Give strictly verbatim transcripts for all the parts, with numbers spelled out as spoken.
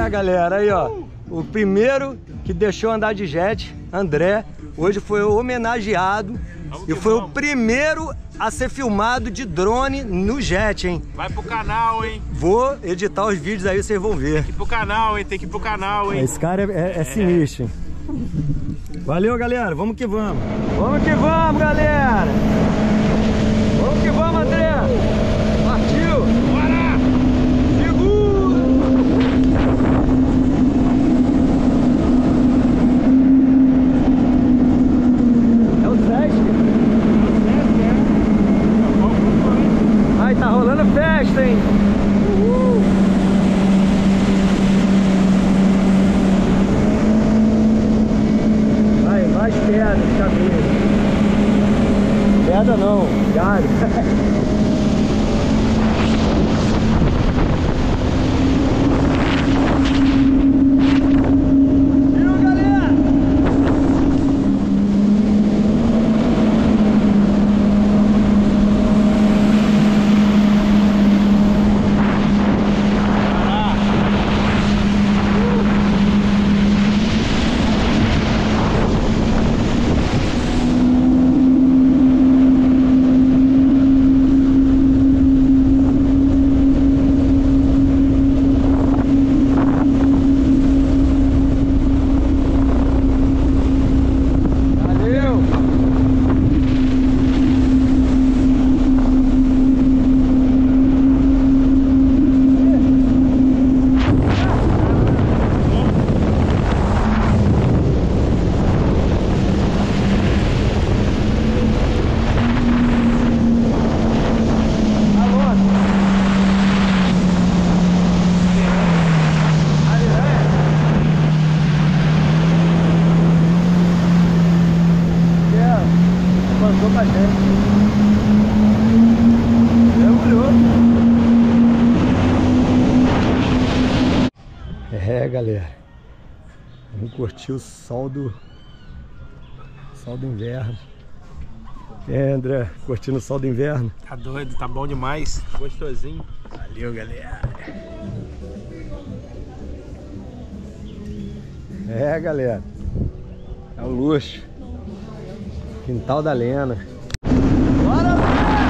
galera, aí ó, o primeiro que deixou andar de jet, André, hoje foi homenageado e foi o primeiro a ser filmado de drone no jet, hein? Vai pro canal, hein? Vou editar os vídeos aí, vocês vão ver. Tem que ir pro canal, hein? Tem que ir pro canal, hein? Esse cara é, é, é sinistro, hein? Valeu, galera, vamos que vamos. Vamos que vamos, galera. Vamos que vamos, André. Partiu. Bora! Segura. É o Sesc. Ai, tá rolando festa, hein? Uhul. Vai, mais pedra de caminho. Pedra não, galho. É, galera, vamos curtir o sol do sol do inverno. É, André, curtindo o sol do inverno. Tá doido, tá bom demais, gostosinho. Valeu, galera. É, galera, é o luxo. Quintal da Lena. Bora!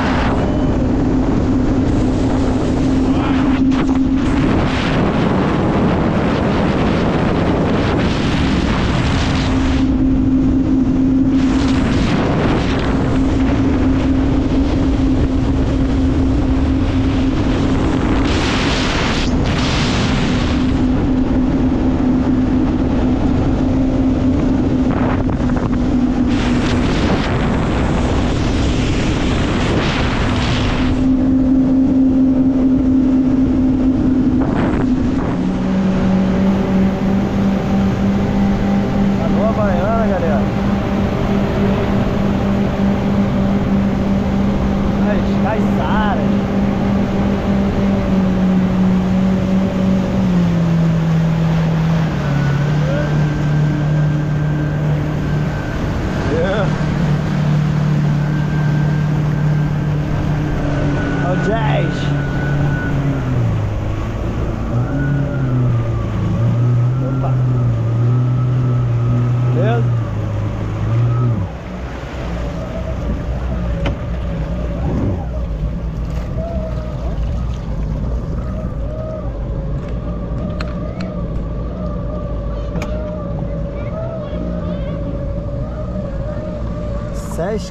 Sesc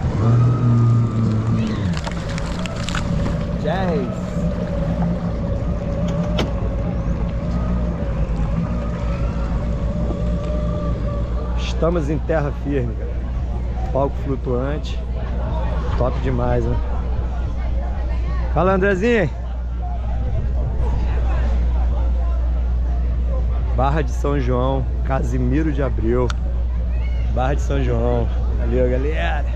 Jazz. Estamos em terra firme, galera. Palco flutuante. Top demais, né? Fala, Andrezinho. Barra de São João, Casimiro de Abreu. Barra de São João. Valeu, galera.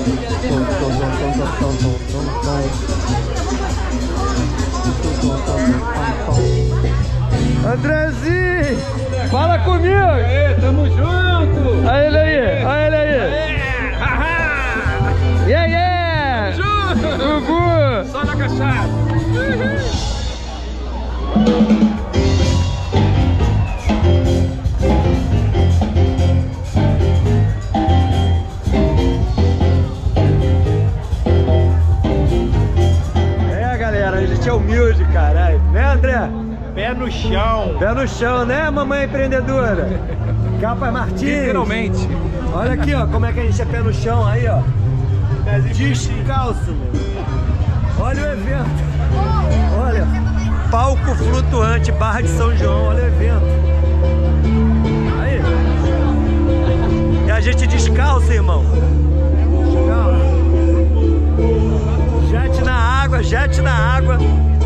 Andrezinho, fala comigo! Aê, tamo junto! Olha ele aí, olha ele aí! Yeah, yeah! Junto! Gugu! Só na cachaça! É, galera, a gente é humilde, caralho. Né, André? Pé no chão! Pé no chão, né, mamãe empreendedora? Capa Martins. Literalmente. Olha aqui, ó, como é que a gente é pé no chão aí, ó. Descalço, meu. Olha o evento. Olha, palco flutuante, Barra de São João, olha o evento. Aí. E a gente descalço, irmão. Descalço. Jet na água, jet na água.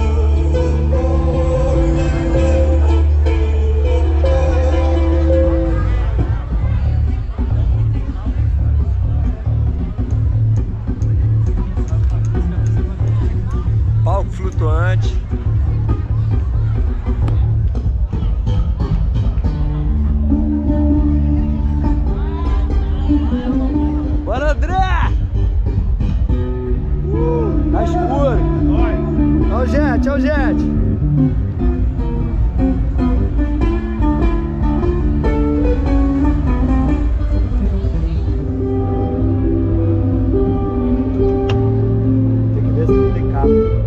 Palco flutuante. Bora, André! Uh, tá escuro. Olha o jet, olha o jet. Tem que ver se não tem cabo.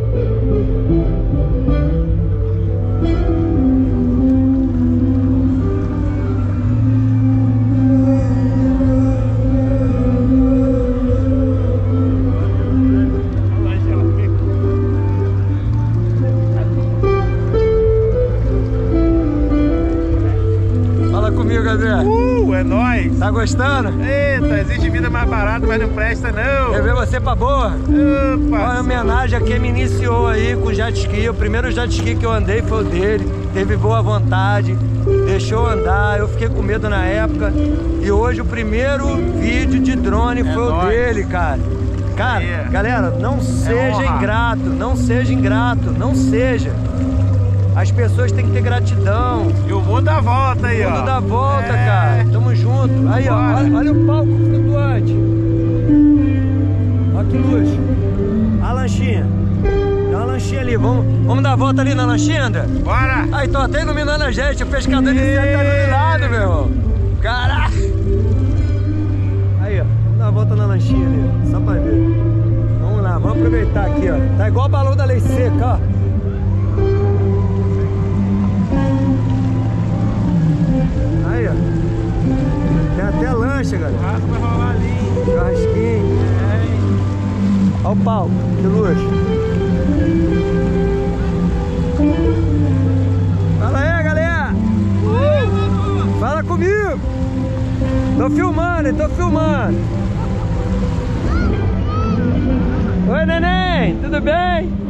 Uh, é nóis! Tá gostando? Eita, existe vida mais barata, mas não presta não! Quer ver você pra boa? Opa! Olha a homenagem a quem me iniciou aí com jet ski. O primeiro jet ski que eu andei foi o dele. Teve boa vontade, deixou andar. Eu fiquei com medo na época. E hoje o primeiro vídeo de drone é foi nóis. O dele, cara. Cara, é. Galera, não seja é ingrato, não seja ingrato, não seja. As pessoas têm que ter gratidão. E o mundo dá volta aí, ó. O mundo dá volta, é. cara. Tamo junto. Aí, ó. Olha, olha o palco flutuante. Olha que luxo. A lanchinha. Tem uma lanchinha ali. Vamos, vamos dar a volta ali na lanchinha, André? Bora! Aí, tô até iluminando a gente. O pescador de céu tá iluminado, meu irmão. Caraca. Aí, ó. Vamos dar a volta na lanchinha ali. Só pra ver. Vamos lá. Vamos aproveitar aqui, ó. Tá igual o balão da lei seca, ó. Aí, ó. Tem até lancha, galera. Churrasco vai rolar ali. Churrasquinho. É. Olha o palco, que luxo. Fala aí, galera. Uh! Fala comigo. Tô filmando, tô filmando. Oi, neném. Tudo bem?